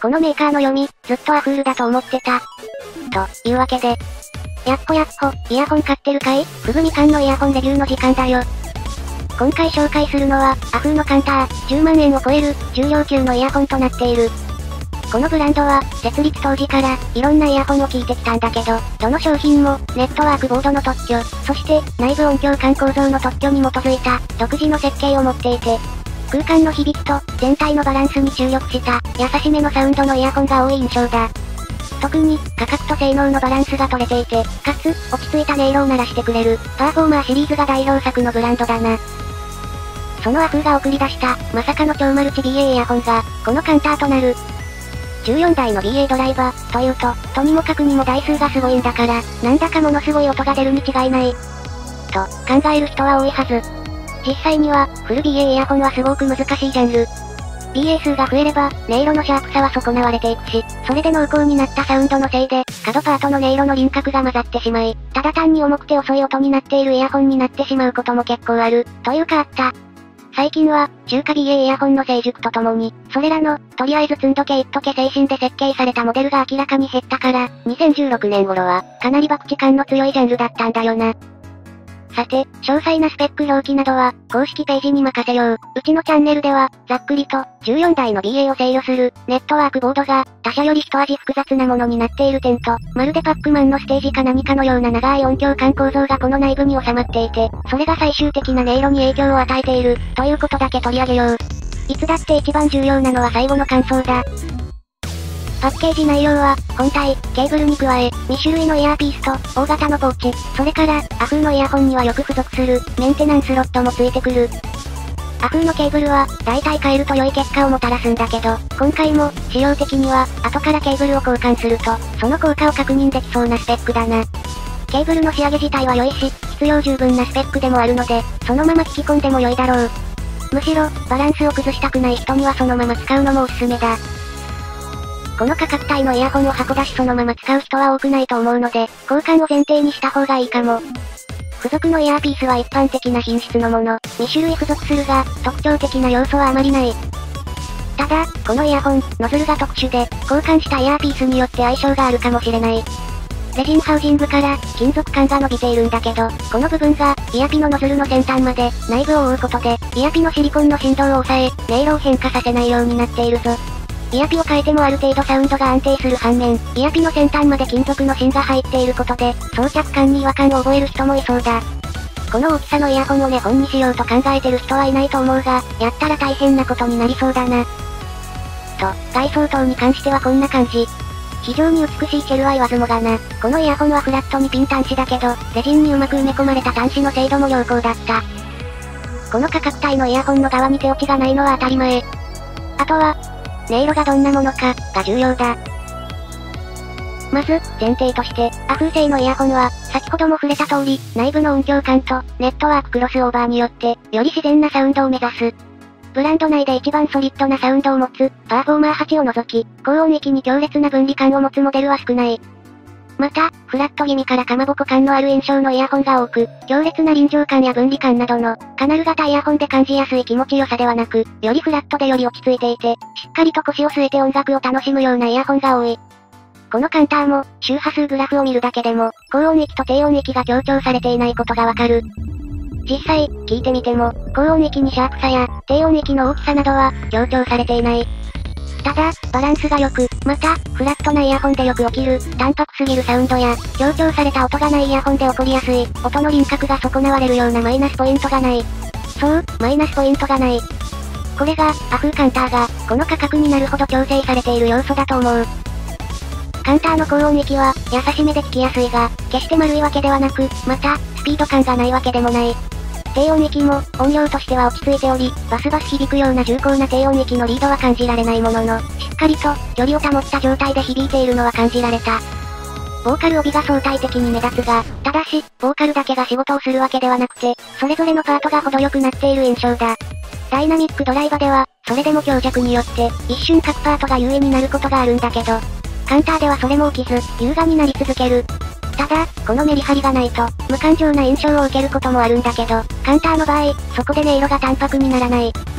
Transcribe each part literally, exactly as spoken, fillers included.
このメーカーの読み、ずっとアフールだと思ってた。というわけで。やっほやっほ、イヤホン買ってるかい？ふぐみかんのイヤホンレビューの時間だよ。今回紹介するのは、アフーのカンター、じゅうまんえんを超える、重量級のイヤホンとなっている。このブランドは、設立当時から、いろんなイヤホンを聞いてきたんだけど、どの商品も、ネットワークボードの特許、そして、内部音響管構造の特許に基づいた、独自の設計を持っていて、空間の響きと、全体のバランスに注力した、優しめのサウンドのイヤホンが多い印象だ。特に、価格と性能のバランスが取れていて、かつ、落ち着いた音色を鳴らしてくれる、パーフォーマーシリーズが代表作のブランドだな。そのアフーが送り出した、まさかの超マルチ ビーエー イヤホンが、このカンターとなる。じゅうよんだいの ビーエー ドライバー、というと、とにもかくにも台数がすごいんだから、なんだかものすごい音が出るに違いない。と、考える人は多いはず。実際には、フル ビーエー イヤホンはすごく難しいジャンル。ビーエー 数が増えれば、音色のシャープさは損なわれていくし、それで濃厚になったサウンドのせいで、角パートの音色の輪郭が混ざってしまい、ただ単に重くて遅い音になっているイヤホンになってしまうことも結構ある、というかあった。最近は、中華 ビーエー イヤホンの成熟とともに、それらの、とりあえず積んどけいっとけ精神で設計されたモデルが明らかに減ったから、にせんじゅうろくねん頃は、かなり博打感の強いジャンルだったんだよな。さて、詳細なスペック表記などは、公式ページに任せよう。うちのチャンネルでは、ざっくりと、じゅうよんだいの ビーエー を制御する、ネットワークボードが、他社より一味複雑なものになっている点と、まるでパックマンのステージか何かのような長い音響管構造がこの内部に収まっていて、それが最終的な音色に影響を与えている、ということだけ取り上げよう。いつだって一番重要なのは最後の感想だ。パッケージ内容は、本体、ケーブルに加え、に種類のイヤーピースと、大型のポーチ、それから、アフーのイヤホンにはよく付属する、メンテナンスロットもついてくる。アフーのケーブルは、大体変えると良い結果をもたらすんだけど、今回も、仕様的には、後からケーブルを交換すると、その効果を確認できそうなスペックだな。ケーブルの仕上げ自体は良いし、必要十分なスペックでもあるので、そのまま聞き込んでも良いだろう。むしろ、バランスを崩したくない人にはそのまま使うのもおすすめだ。この価格帯のイヤホンを箱出しそのまま使う人は多くないと思うので、交換を前提にした方がいいかも。付属のイヤーピースは一般的な品質のもの、に種類付属するが、特徴的な要素はあまりない。ただ、このイヤホン、ノズルが特殊で、交換したイヤーピースによって相性があるかもしれない。レジンハウジングから、金属管が伸びているんだけど、この部分が、イヤピのノズルの先端まで、内部を覆うことで、イヤピのシリコンの振動を抑え、音色を変化させないようになっているぞ。イヤピを変えてもある程度サウンドが安定する反面、イヤピの先端まで金属の芯が入っていることで、装着感に違和感を覚える人もいそうだ。この大きさのイヤホンを根本にしようと考えてる人はいないと思うが、やったら大変なことになりそうだな。と、外装等に関してはこんな感じ。非常に美しいチェルは言わずもがな。このイヤホンはフラットにピン端子だけど、レジンにうまく埋め込まれた端子の精度も良好だった。この価格帯のイヤホンの側に手落ちがないのは当たり前。あとは、音色がどんなものか、が重要だ。まず、前提として、アフー製のイヤホンは、先ほども触れた通り、内部の音響管と、ネットワーククロスオーバーによって、より自然なサウンドを目指す。ブランド内で一番ソリッドなサウンドを持つ、パーフォーマーはちを除き、高音域に強烈な分離感を持つモデルは少ない。また、フラット気味からかまぼこ感のある印象のイヤホンが多く、強烈な臨場感や分離感などの、カナル型イヤホンで感じやすい気持ちよさではなく、よりフラットでより落ち着いていて、しっかりと腰を据えて音楽を楽しむようなイヤホンが多い。このカンターも、周波数グラフを見るだけでも、高音域と低音域が強調されていないことがわかる。実際、聞いてみても、高音域にシャープさや、低音域の大きさなどは、強調されていない。ただ、バランスが良く、また、フラットなイヤホンでよく起きる、淡白すぎるサウンドや、強調された音がないイヤホンで起こりやすい、音の輪郭が損なわれるようなマイナスポイントがない。そう、マイナスポイントがない。これが、アフーカンターが、この価格になるほど調整されている要素だと思う。カンターの高音域は、優しめで聞きやすいが、決して丸いわけではなく、また、スピード感がないわけでもない。低音域も、音量としては落ち着いており、バスバス響くような重厚な低音域のリードは感じられないものの、しっかりと、距離を保った状態で響いているのは感じられた。ボーカル帯が相対的に目立つが、ただし、ボーカルだけが仕事をするわけではなくて、それぞれのパートが程よくなっている印象だ。ダイナミックドライバでは、それでも強弱によって、一瞬各パートが優位になることがあるんだけど、カンターではそれも起きず、優雅になり続ける。ただ、このメリハリがないと、無感情な印象を受けることもあるんだけど、カンターの場合、そこで音色が淡白にならない。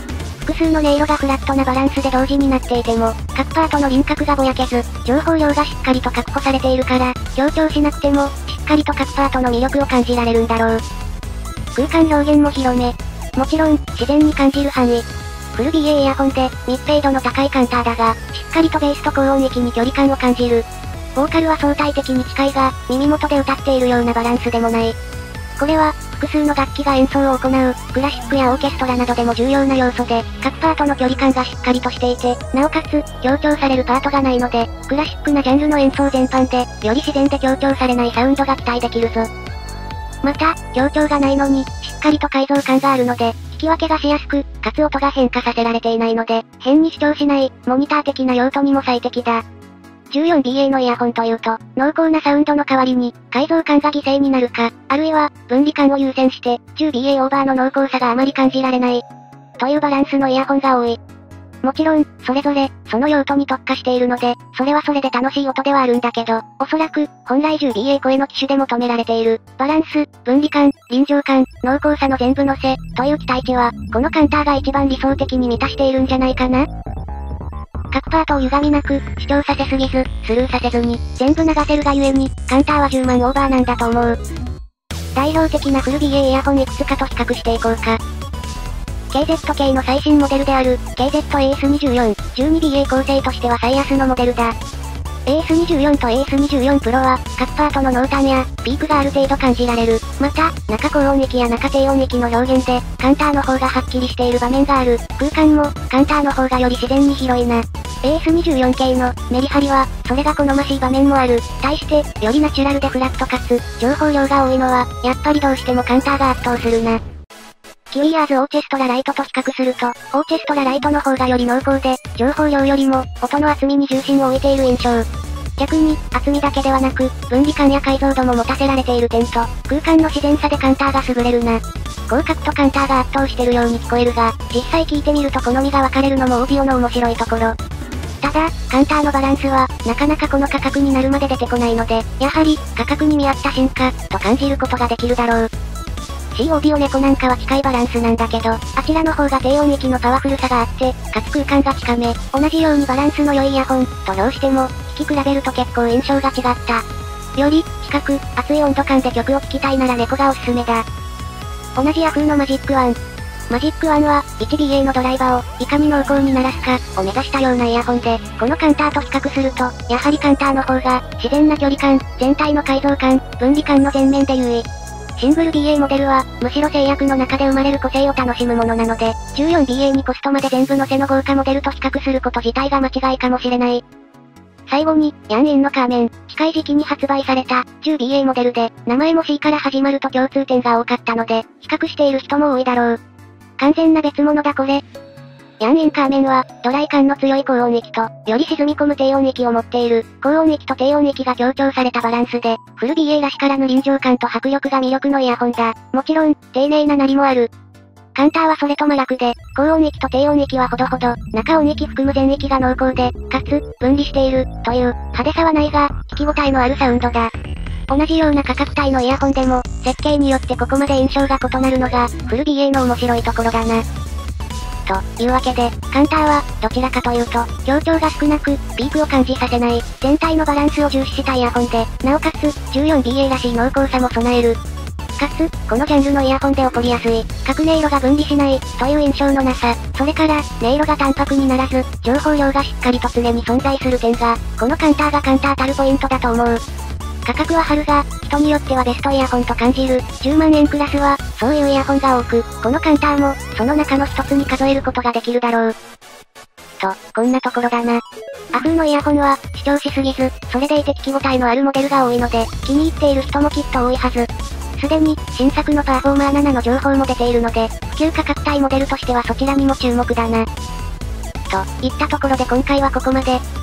複数の音色がフラットなバランスで同時になっていても、各パートの輪郭がぼやけず、情報量がしっかりと確保されているから、強調しなくても、しっかりと各パートの魅力を感じられるんだろう。空間表現も広め。もちろん、自然に感じる範囲。フル ビーエー イヤホンで、密閉度の高いカウンターだが、しっかりとベースと高音域に距離感を感じる。ボーカルは相対的に近いが、耳元で歌っているようなバランスでもない。これは、複数の楽器が演奏を行う、クラシックやオーケストラなどでも重要な要素で、各パートの距離感がしっかりとしていて、なおかつ、強調されるパートがないので、クラシックなジャンルの演奏全般で、より自然で強調されないサウンドが期待できるぞ。また、強調がないのに、しっかりと改造感があるので、聞き分けがしやすく、かつ音が変化させられていないので、変に主張しない、モニター的な用途にも最適だ。じゅうよんビーエー のイヤホンというと、濃厚なサウンドの代わりに、改造感が犠牲になるか、あるいは、分離感を優先して、じゅうビーエー オーバーの濃厚さがあまり感じられない、というバランスのイヤホンが多い。もちろん、それぞれ、その用途に特化しているので、それはそれで楽しい音ではあるんだけど、おそらく、本来 じゅうビーエー 声の機種で求められている、バランス、分離感、臨場感、濃厚さの全部乗せ、という期待値は、このカウンターが一番理想的に満たしているんじゃないかな。各パートを歪みなく、主張させすぎず、スルーさせずに、全部流せるがゆえに、カウンターはじゅうまんオーバーなんだと思う。代表的なフル ビーエー イヤホンいくつかと比較していこうか。ケーゼット 系の最新モデルである、ケーゼット エーエスにじゅうよん、じゅうにビーエー 構成としては最安のモデルだ。エーエスにじゅうよん と エーエスにじゅうよん プロは、各パートの濃淡や、ピークがある程度感じられる。また、中高音域や中低音域の表現で、カウンターの方がはっきりしている場面がある。空間も、カウンターの方がより自然に広いな。エーエスにじゅうよん 系の、メリハリは、それが好ましい場面もある。対して、よりナチュラルでフラットかつ、情報量が多いのは、やっぱりどうしてもカウンターが圧倒するな。キウイヤーズオーチェストラライトと比較すると、オーチェストラライトの方がより濃厚で、情報量よりも、音の厚みに重心を置いている印象。逆に、厚みだけではなく、分離感や解像度も持たせられている点と、空間の自然さでカウンターが優れるな。広角とカウンターが圧倒してるように聞こえるが、実際聞いてみると好みが分かれるのもオーディオの面白いところ。ただ、カウンターのバランスは、なかなかこの価格になるまで出てこないので、やはり、価格に見合った進化、と感じることができるだろう。C オーディオネコなんかは近いバランスなんだけど、あちらの方が低音域のパワフルさがあって、かつ空間が近め、同じようにバランスの良いイヤホン、とどうしても、聞き比べると結構印象が違った。より、近く、熱い温度感で曲を聴きたいならネコがおすすめだ。同じヤフーのマジックワン。マジックワンは、いちビーエー のドライバーを、いかに濃厚に鳴らすか、を目指したようなイヤホンで、このカウンターと比較すると、やはりカウンターの方が、自然な距離感、全体の解像感、分離感の全面で優位。シングル ビーエー モデルは、むしろ制約の中で生まれる個性を楽しむものなので、じゅうよんビーエー にコストまで全部乗せの豪華モデルと比較すること自体が間違いかもしれない。最後に、ヤンインのカーメン、近い時期に発売された、じゅうビーエー モデルで、名前も C から始まると共通点が多かったので、比較している人も多いだろう。完全な別物だこれ。ヤンインカーメンは、ドライ感の強い高音域と、より沈み込む低音域を持っている、高音域と低音域が強調されたバランスで、フル ビーエー らしからぬ臨場感と迫力が魅力のイヤホンだ。もちろん、丁寧な鳴りもある。カウンターはそれと真逆で、高音域と低音域はほどほど、中音域含む全域が濃厚で、かつ、分離している、という、派手さはないが、聞き応えのあるサウンドだ。同じような価格帯のイヤホンでも、設計によってここまで印象が異なるのが、フル ビーエー の面白いところだな。というわけで、カウンターは、どちらかというと、強調が少なく、ピークを感じさせない、全体のバランスを重視したイヤホンで、なおかつ、じゅうよんビーエー らしい濃厚さも備える。かつ、このジャンルのイヤホンで起こりやすい、各音色が分離しない、という印象のなさ、それから、音色が単白にならず、情報量がしっかりと常に存在する点が、このカウンターがカウンターたるポイントだと思う。価格は張るが、人によってはベストイヤホンと感じる、じゅうまんえんクラスは、そういうイヤホンが多く、このカウンターも、その中の一つに数えることができるだろう。と、こんなところだな。アフーのイヤホンは、主張しすぎず、それでいて聞き応えのあるモデルが多いので、気に入っている人もきっと多いはず。すでに、新作のパフォーマーななの情報も出ているので、普及価格帯モデルとしてはそちらにも注目だな。といったところで今回はここまで。